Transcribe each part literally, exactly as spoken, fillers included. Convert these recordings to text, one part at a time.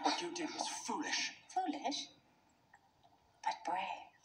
What you did was foolish. Foolish? But brave.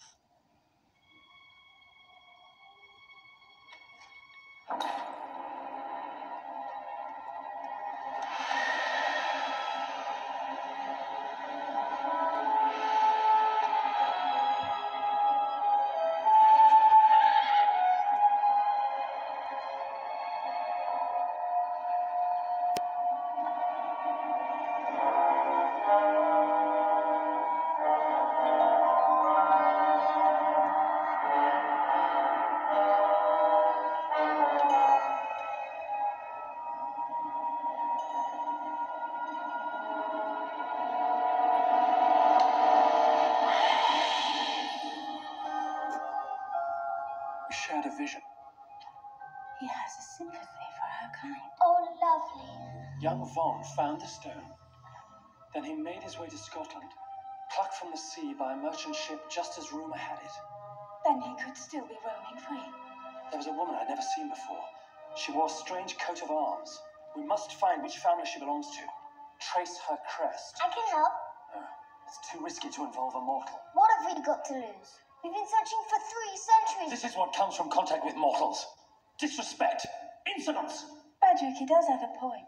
Shared a vision. He has a sympathy for our kind. Oh, lovely. Young Von found the stone. Then he made his way to Scotland, plucked from the sea by a merchant ship just as rumour had it. Then he could still be roaming free. There was a woman I'd never seen before. She wore a strange coat of arms. We must find which family she belongs to. Trace her crest. I can help. No, it's too risky to involve a mortal. What have we got to lose? We've been searching for three centuries. This is what comes from contact with mortals. Disrespect. Insolence. Badrick, he does have a point.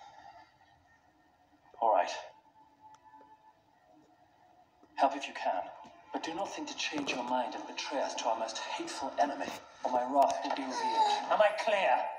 All right. Help if you can. But do not think to change your mind and betray us to our most hateful enemy, or my wrath will be revealed. Am I clear?